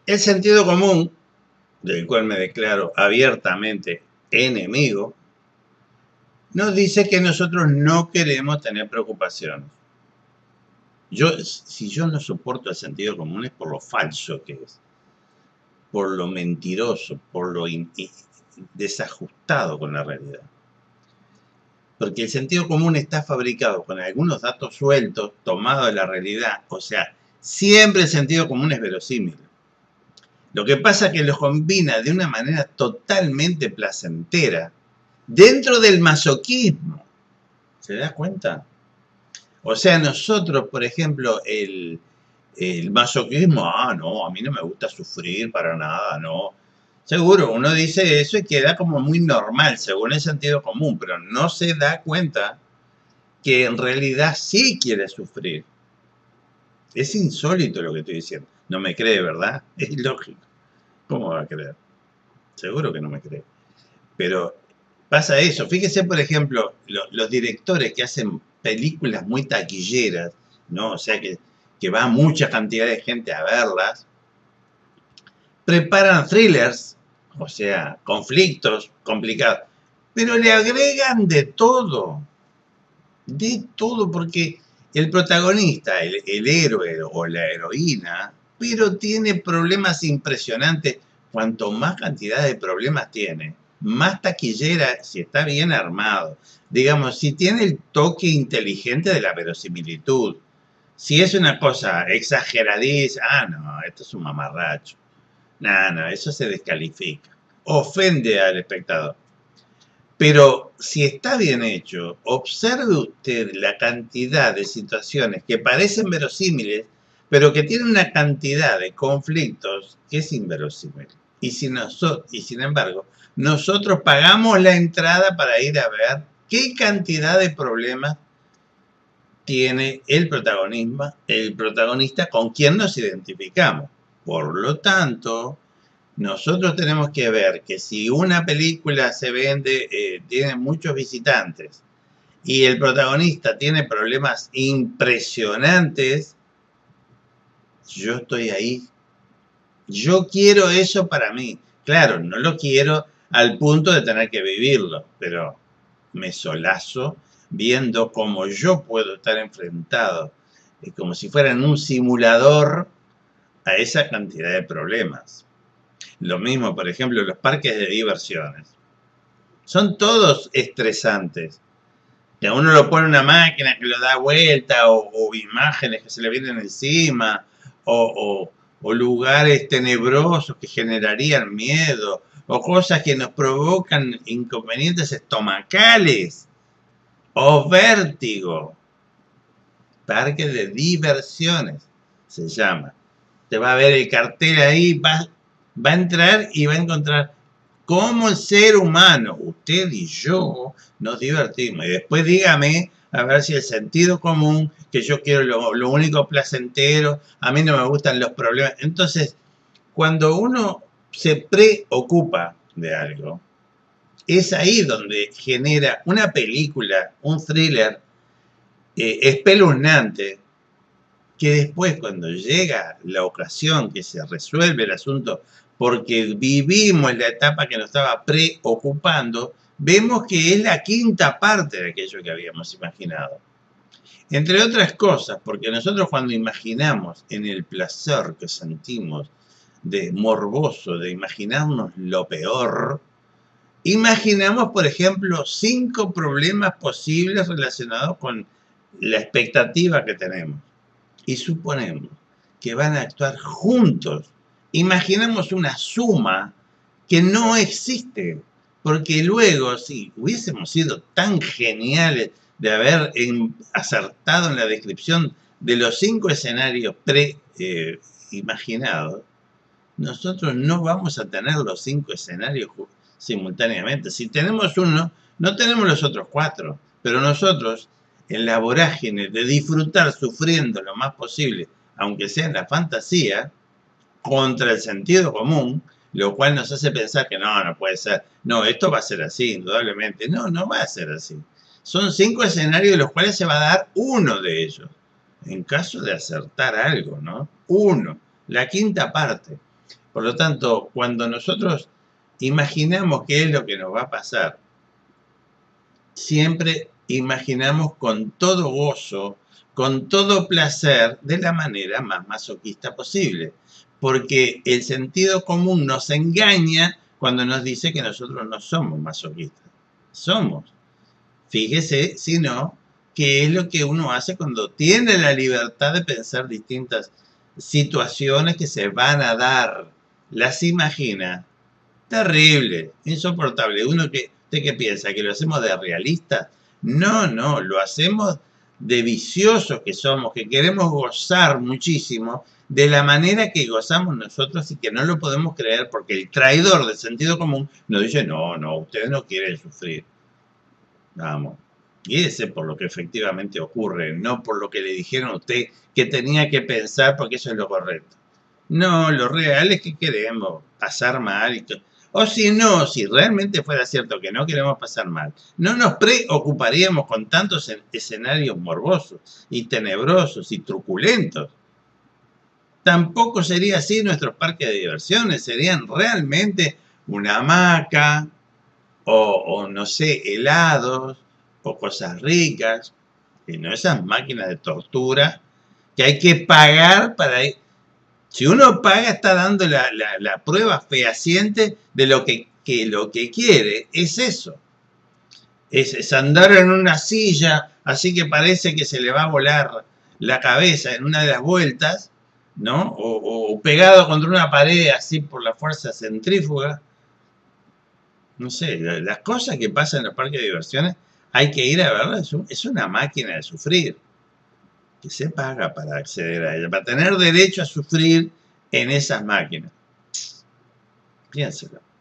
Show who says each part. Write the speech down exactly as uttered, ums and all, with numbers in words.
Speaker 1: El sentido común, del cual me declaro abiertamente enemigo, nos dice que nosotros no queremos tener preocupaciones. Yo, si yo no soporto el sentido común es por lo falso que es, por lo mentiroso, por lo in, desajustado con la realidad. Porque el sentido común está fabricado con algunos datos sueltos, tomados de la realidad. O sea, siempre el sentido común es verosímil. Lo que pasa es que los combina de una manera totalmente placentera, dentro del masoquismo. ¿Se da cuenta? O sea, nosotros, por ejemplo, el, el masoquismo, ah, no, a mí no me gusta sufrir para nada, no. Seguro, uno dice eso y queda como muy normal, según el sentido común, pero no se da cuenta que en realidad sí quiere sufrir. Es insólito lo que estoy diciendo. No me cree, ¿verdad? Es ilógico. ¿Cómo va a creer? Seguro que no me cree. Pero pasa eso. Fíjese, por ejemplo, lo, los directores que hacen películas muy taquilleras, ¿no? O sea, que, que va mucha cantidad de gente a verlas, preparan thrillers, o sea, conflictos complicados, pero le agregan de todo. De todo, porque el protagonista, el, el héroe o la heroína, pero tiene problemas impresionantes. Cuanto más cantidad de problemas tiene, más taquillera, si está bien armado. Digamos, si tiene el toque inteligente de la verosimilitud. Si es una cosa exageradiza, ah, no, esto es un mamarracho. No, no, eso se descalifica. Ofende al espectador. Pero si está bien hecho, observe usted la cantidad de situaciones que parecen verosímiles, pero que tienen una cantidad de conflictos que es inverosímil. Y, si nosotros, y sin embargo, nosotros pagamos la entrada para ir a ver qué cantidad de problemas tiene el protagonismo, el protagonista con quien nos identificamos. Por lo tanto, nosotros tenemos que ver que si una película se vende, eh, tiene muchos visitantes y el protagonista tiene problemas impresionantes, yo estoy ahí. Yo quiero eso para mí. Claro, no lo quiero al punto de tener que vivirlo, pero me solazo viendo cómo yo puedo estar enfrentado, eh, como si fuera en un simulador, a esa cantidad de problemas. Lo mismo, por ejemplo, los parques de diversiones. Son todos estresantes. Que a uno lo pone una máquina que lo da vuelta, o, o imágenes que se le vienen encima, o, o, o lugares tenebrosos que generarían miedo, o cosas que nos provocan inconvenientes estomacales, o vértigo. Parque de diversiones se llama. Te va a ver el cartel ahí, va, va a entrar y va a encontrar cómo el ser humano, usted y yo, nos divertimos. Y después dígame, a ver si el sentido común, que yo quiero lo, lo único placentero, a mí no me gustan los problemas. Entonces, cuando uno se preocupa de algo, es ahí donde genera una película, un thriller eh, espeluznante, que después cuando llega la ocasión que se resuelve el asunto, porque vivimos la etapa que nos estaba preocupando, vemos que es la quinta parte de aquello que habíamos imaginado. Entre otras cosas, porque nosotros cuando imaginamos en el placer que sentimos de morboso, de imaginarnos lo peor, imaginamos, por ejemplo, cinco problemas posibles relacionados con la expectativa que tenemos. Y suponemos que van a actuar juntos. Imaginemos una suma que no existe, porque luego, si hubiésemos sido tan geniales de haber en, acertado en la descripción de los cinco escenarios pre-imaginados, eh, nosotros no vamos a tener los cinco escenarios simultáneamente. Si tenemos uno, no tenemos los otros cuatro, pero nosotros, en la vorágine de disfrutar sufriendo lo más posible, aunque sea en la fantasía, contra el sentido común, lo cual nos hace pensar que no, no puede ser, no, esto va a ser así, indudablemente. No, no va a ser así. Son cinco escenarios de los cuales se va a dar uno de ellos, en caso de acertar algo, ¿no? Uno, la quinta parte. Por lo tanto, cuando nosotros imaginamos qué es lo que nos va a pasar, siempre imaginamos con todo gozo, con todo placer, de la manera más masoquista posible. Porque el sentido común nos engaña cuando nos dice que nosotros no somos masoquistas. Somos. Fíjese, si no, qué es lo que uno hace cuando tiene la libertad de pensar distintas situaciones que se van a dar. Las imagina. Terrible, insoportable. Uno que, ¿usted qué piensa? ¿Que lo hacemos de realistas? No, no, lo hacemos de viciosos que somos, que queremos gozar muchísimo de la manera que gozamos nosotros y que no lo podemos creer porque el traidor del sentido común nos dice, no, no, ustedes no quieren sufrir. Vamos, guíese por lo que efectivamente ocurre, no por lo que le dijeron a usted que tenía que pensar porque eso es lo correcto. No, lo real es que queremos pasar mal. Y que, o si no, si realmente fuera cierto que no queremos pasar mal, no nos preocuparíamos con tantos escenarios morbosos y tenebrosos y truculentos. Tampoco sería así nuestros parques de diversiones, serían realmente una hamaca, o, o no sé, helados, o cosas ricas, y no esas máquinas de tortura que hay que pagar para ir. Si uno paga, está dando la, la, la prueba fehaciente de lo que, que lo que quiere es eso. Es, es andar en una silla, así que parece que se le va a volar la cabeza en una de las vueltas, ¿no? O, o pegado contra una pared así por la fuerza centrífuga. No sé, las cosas que pasan en los parques de diversiones hay que ir a verlas. Es, un, es una máquina de sufrir que se paga para acceder a ella, para tener derecho a sufrir en esas máquinas. Piénselo.